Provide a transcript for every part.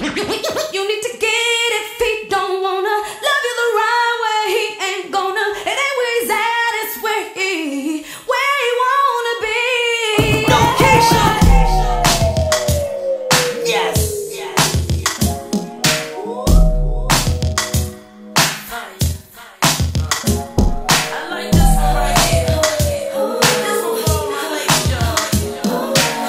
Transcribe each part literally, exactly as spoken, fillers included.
You need to get if he don't wanna love you the right way. He ain't gonna. It ain't where he's at, it's where he, where he wanna be. Location. Yes. I like this one right here. This one for my lady, y'all.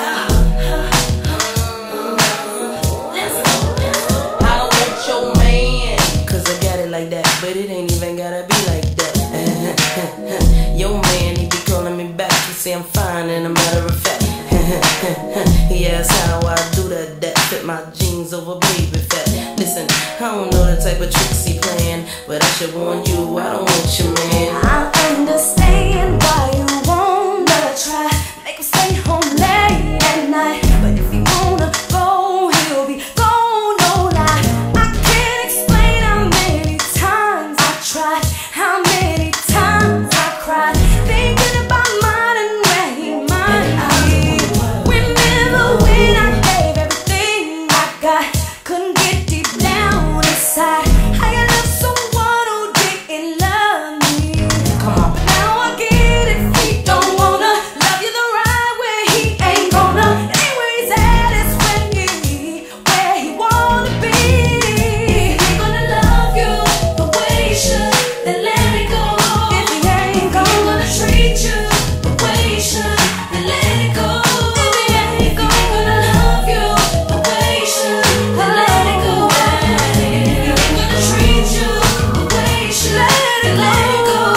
I don't want your man, cause I got it like that, but it ain't even gotta be like that. Your man, he be calling me back, he say I'm fine, and a matter of fact, he asks how I do that, that fit my jeans over baby fat. Listen, I don't know the type of tricks he playing, but I should warn you, I don't want your man. I understand why you wanna try, make him stay home late at night, but if he wanna go, he'll be gone, no lie. I can't explain how many times I tried, how many times I cried, thinking about mine and where he might be. Remember when I gave everything I got, couldn't get deep down inside. How you love someone who didn't love me? Come on. Now I get it, he don't wanna love you the right way. He ain't gonna. Anywhere he's at is where he, where he wanna be. If he ain't gonna love you the way he should, then let it go. If he ain't gonna treat you the way he should, then let it go. If he ain't gonna love you the way he should, then let it go. If he ain't gonna treat you the way he should, then let it go.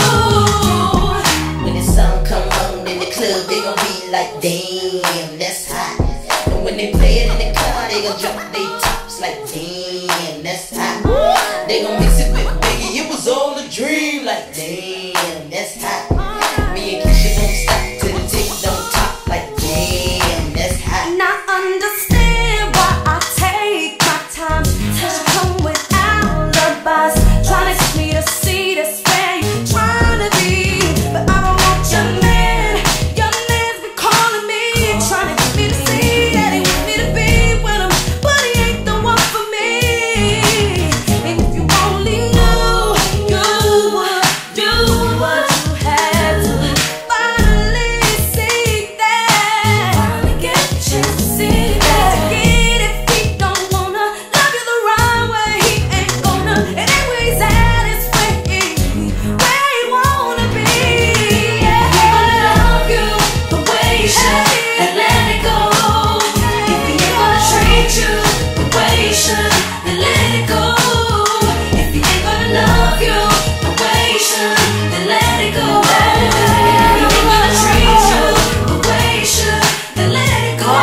When the song come on in the club, they gon' be like, damn, that's hot. And when they play it in the car, they gon' drop their tops like, damn, that's hot. They gon' mix it with Biggie, it was all a dream, like, damn, that's hot. Me and Keisha don't stop till the tick don't top, like, damn, that's hot. And I understand why I take my time to come without alibis, trying to get me to see this where you trying to be. But I don't want your man. Your man's been calling me, trying to get me to see that he wants me to be with him, but he ain't the one for me. And if you only knew, you would do what you had to finally see that. Finally get a chance to see that. To get if he don't wanna love you the right way, he ain't gonna. It ain't where he's at, it's where he, where he wanna be. Yeah, he gonna love you the way he should, and let it go. If he ain't gonna treat you the way he should, then let it go. If he ain't gonna love you the way he should, then let it go. If he ain't gonna treat you the way he should, then let it go.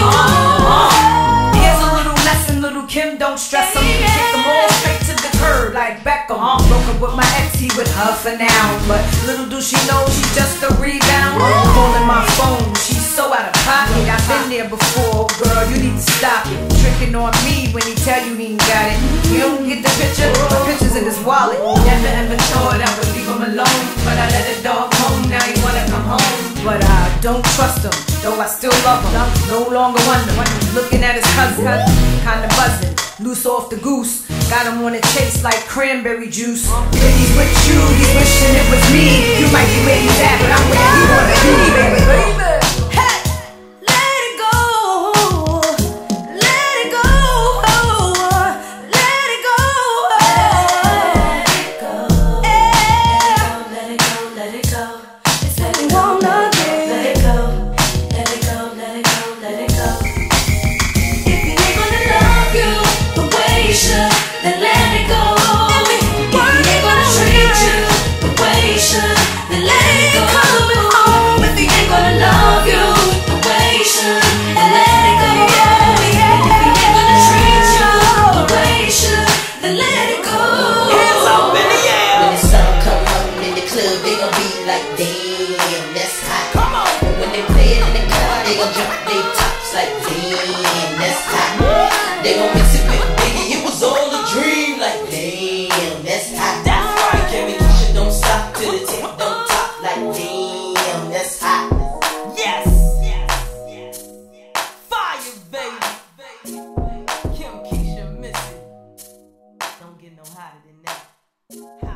Here's a little lesson, little Kim, don't stress him. Kick them all straight to the curb like Beckham. Broke up with my ex, he with her for now, but little do she know she's just a rebound. Calling my phone, she's so out of pocket. I've been there before, girl, you need to stop it. Tricking on me when he tell you he ain't got it. You don't get the picture, the picture's in his wallet. Never ever thought I would leave him alone, but I let the dog home, now he wanna come home. But I don't trust him, though I still love him. No longer wonder, looking at his cousin, kinda buzzing. Loose off the goose, got him on a chase like cranberry juice. If he's with you, he's wishing it was me. You might be where he's at, but I'm where he wanna be, baby, baby. Hey, let it go, let it go, let it go, let it go, let it go, let it go. It's what we wanna be. Let it go, let it go, let it go, let it go. If he ain't gonna love you the way he should, then let it go. If he ain't gonna treat you the way he should, then let it go. Coming home if he ain't gonna love you the way he should, then let it go. If he ain't gonna treat you the way he should, then let it go. Hands up in the air. When the sun come on in the club, they gon' be like, damn, that's hot. Come on. But when they play it in the car, they gon' drop their tops like, damn, that's hot. They gon' mix it with Biggie, it was all a dream, like, damn, that's hot. That's right, Kevin Keisha don't stop till the tip don't top, like, damn, that's hot. Yes. Fire, baby. Kim Keisha. ain't no hotter than that.